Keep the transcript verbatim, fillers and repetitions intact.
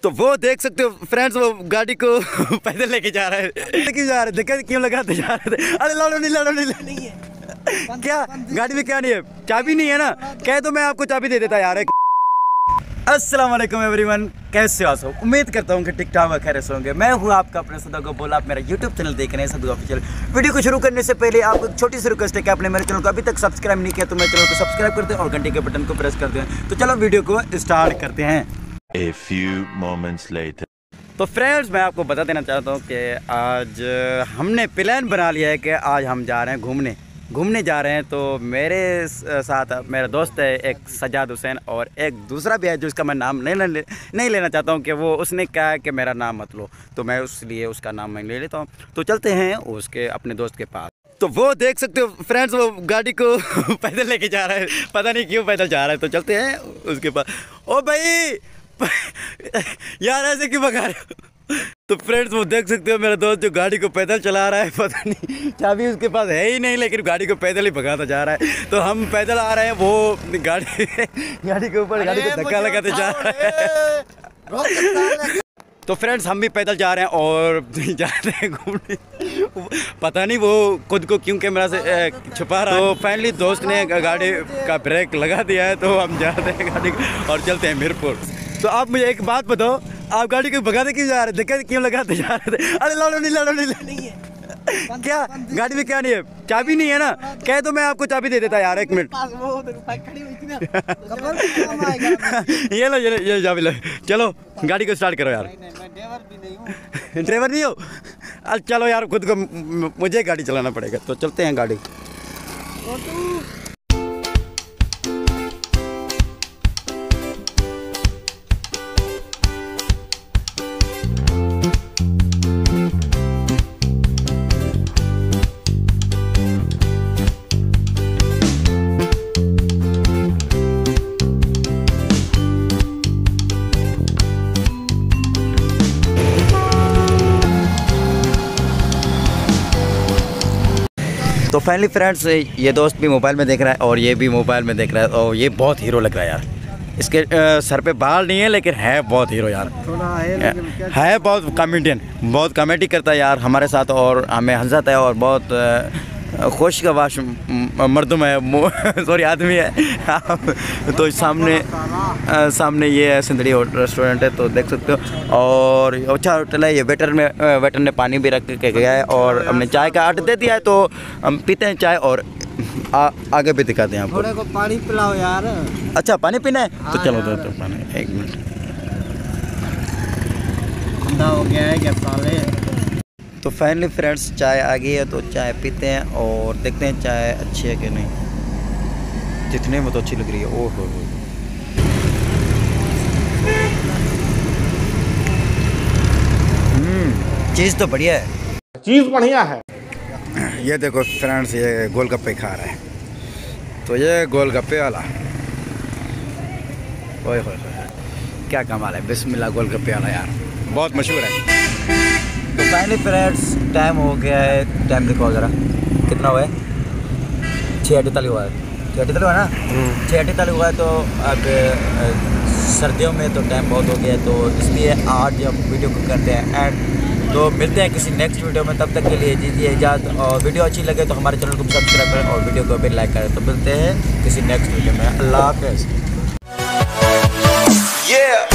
तो वो देख सकते हो फ्रेंड्स, वो गाड़ी को पैदल लेके जा रहा है। क्यों जा रहे थे, दिक्कत क्यों लगाते जा रहे थे? अरे लड़ो नहीं लड़ो नहीं, नहीं है क्या गाड़ी में क्या नहीं है? चाबी नहीं है ना? कह तो मैं आपको चाबी दे देता यार। अस्सलाम वालेकुम एवरीवन, कैसे हो? उम्मीद करता हूँ कि टिक टाक खैर से होंगे। मैं हूँ आपका अपने सदा को बोला। आप मेरा यूट्यूब चैनल देख रहे हैं सदू ऑफिशियल। वीडियो को शुरू करने से पहले आपको एक छोटी सी रिक्वेस्ट है कि आपने मेरे चैनल को अभी तक सब्सक्राइब नहीं किया तो मेरे चैनल को सब्सक्राइब कर दें और घंटे के बटन को प्रेस कर दें। तो चलो वीडियो को स्टार्ट करते हैं। A few moments later. तो फ्रेंड्स, मैं आपको बता देना चाहता हूँ कि आज हमने प्लान बना लिया है कि आज हम जा रहे हैं घूमने घूमने जा रहे हैं। तो मेरे साथ मेरा दोस्त है एक सजाद हुसैन और एक दूसरा भी है जो इसका मैं नाम नहीं ले, नहीं लेना चाहता हूँ कि वो उसने कहा है कि मेरा नाम मत लो, तो मैं उसलिए उसका नाम मैं ले लेता हूँ। तो चलते हैं उसके अपने दोस्त के पास। तो वो देख सकते हो फ्रेंड्स, वो गाड़ी को पैदल लेके जा रहा है, पता नहीं क्यों पैदल जा रहा है। तो चलते हैं उसके पास। ओ भाई यार ऐसे क्यों भगा रहे हो? तो फ्रेंड्स, वो देख सकते हो मेरा दोस्त जो गाड़ी को पैदल चला रहा है, पता नहीं चाबी उसके पास है ही नहीं, लेकिन गाड़ी को पैदल ही भगाता जा रहा है। तो हम पैदल आ रहे हैं, वो गाड़ी गाड़ी के ऊपर गाड़ी को धक्का लगाते जा रहा है। तो फ्रेंड्स, हम भी पैदल जा रहे हैं और जा रहे हैं घूमने। पता नहीं वो खुद को क्यों कैमरा से छुपा रहा है। तो फाइनली दोस्त ने गाड़ी का ब्रेक लगा दिया है, तो हम जाते हैं गाड़ी और चलते हैं मीरपुर। तो आप मुझे एक बात बताओ, आप गाड़ी को भगाते क्यों जा रहे थे? दिक्कत क्यों लगाते जा रहे थे? अरे लड़ो नहीं लड़ो नहीं, नहीं है क्या गाड़ी में क्या नहीं है? चाबी नहीं है ना? कह तो मैं आपको चाबी दे देता यार। एक मिनट ये लो ये लो ये चाबी लो। चलो गाड़ी को स्टार्ट करो यार। ड्राइवर नहीं हो? अरे चलो यार, खुद को मुझे गाड़ी चलाना पड़ेगा। तो चलते हैं गाड़ी। तो फाइनली फ्रेंड्स, ये दोस्त भी मोबाइल में देख रहा है और ये भी मोबाइल में देख रहा है और ये बहुत हीरो लग रहा है यार। इसके आ, सर पे बाल नहीं है लेकिन है बहुत हीरो यार। थोड़ा है, है बहुत कॉमेडियन, बहुत कॉमेडी करता है यार हमारे साथ और हमें हंसाता है और बहुत खुश गवाश मर्दम है, सॉरी आदमी है। तो सामने आ, सामने ये है सिंधड़ी रेस्टोरेंट है, तो देख सकते हो। और अच्छा होटल है ये। वेटर में वेटर ने पानी भी रख के गया है और हमने चाय का आर्डर दे दिया है, तो हम पीते हैं चाय और आ, आगे भी दिखाते हैं आपको। थोड़े को पानी पिलाओ यार। अच्छा पानी पीना है? हाँ, तो चलो दो तो पानी। एक मिनट, ठंडा हो गया है क्या साले? तो फाइनली फ्रेंड्स, चाय आ गई है तो चाय पीते हैं और देखते हैं चाय अच्छी है कि नहीं। दिखने में तो अच्छी लग रही है। ओह हो हम्म चीज़ तो बढ़िया है, चीज़ बढ़िया है। ये देखो फ्रेंड्स, ये गोलगप्पे खा रहा है। तो ये गोलगप्पे वाला, ओए होए क्या कमाल है। बिस्मिल्लाह गोलगप्पे वाला यार, बहुत मशहूर है। तो फाइनली फ्रेंड्स, टाइम हो गया है। टाइम देखो ज़रा कितना हुआ है? छः अड़तालीस हुआ है। छः अड़तालीस हुआ ना? छः अड़तालीस हुआ है। तो अब सर्दियों में तो टाइम बहुत हो गया है, तो इसलिए आज हम वीडियो को करते हैं एंड। तो मिलते हैं किसी नेक्स्ट वीडियो में, तब तक के लिए दीजिए इजाज़त। और वीडियो अच्छी लगे तो हमारे चैनल को सब्सक्राइब करें और वीडियो को भी लाइक करें। तो मिलते हैं किसी नेक्स्ट वीडियो में। अल्लाह हाफ़िज़।